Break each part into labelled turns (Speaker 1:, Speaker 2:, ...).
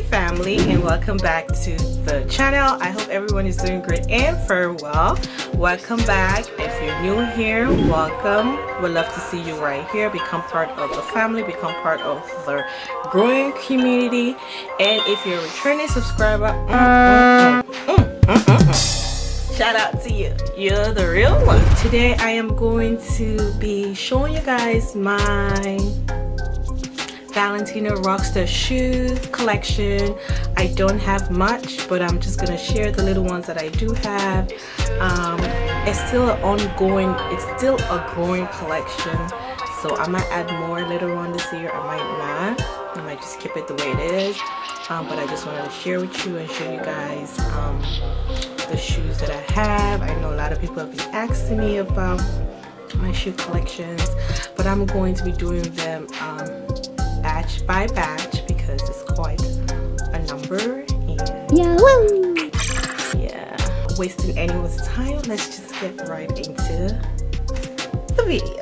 Speaker 1: family, and welcome back to the channel. I hope everyone is doing great and very well. Welcome back. If you're new here, welcome. We'd love to see you right here. Become part of the family, become part of the growing community. And if you're a returning subscriber, shout out to you. You're the real one. Today I am going to be showing you guys my Valentino Rockstar shoe collection. I don't have much, but I'm just gonna share the little ones that I do have. It's still an ongoing, it's still a growing collection, so I might add more later on this year. I might not. I might just keep it the way it is. But I just wanted to share with you and show you guys the shoes that I have. I know a lot of people have been asking me about my shoe collections, but I'm going to be doing them batch by batch because it's quite a number. And yeah, wasting anyone's time, let's just get right into the video.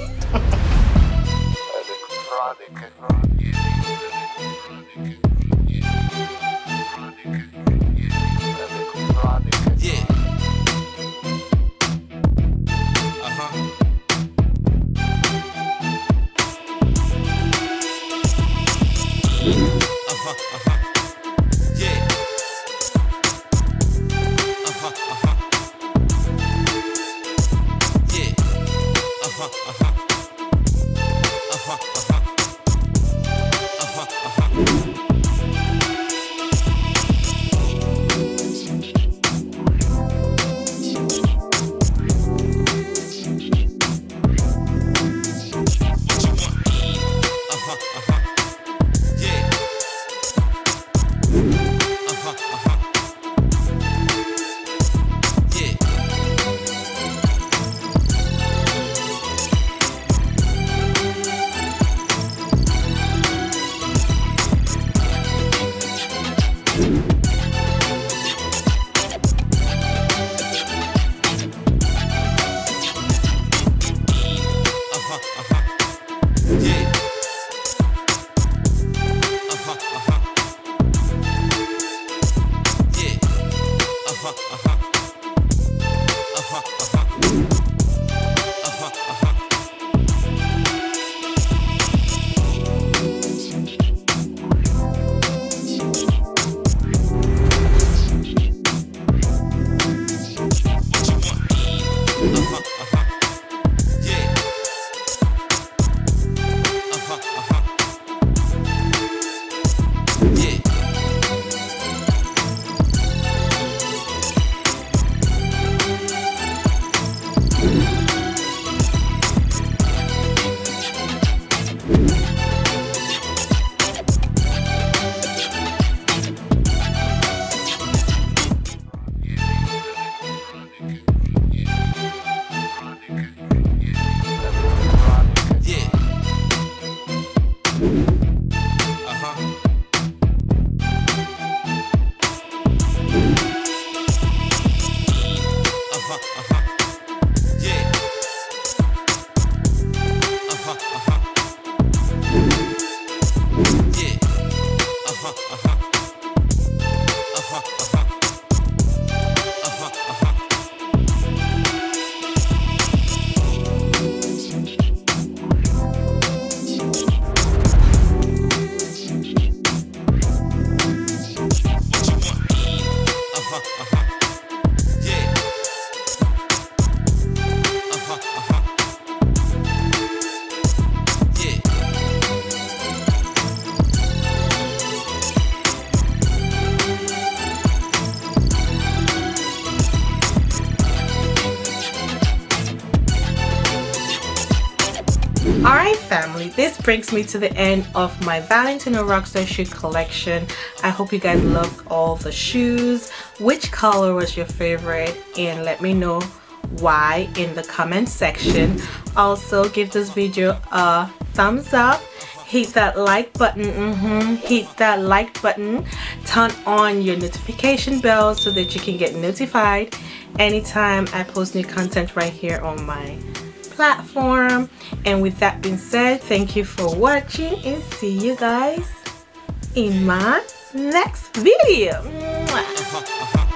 Speaker 1: Alright family, this brings me to the end of my Valentino Rockstar shoe collection. I hope you guys loved all the shoes. Which color was your favorite? And let me know why in the comment section. Also, give this video a thumbs up. Hit that like button, hit that like button. Turn on your notification bell so that you can get notified anytime I post new content right here on my platform. And with that being said, thank you for watching and see you guys in my next video. Mwah.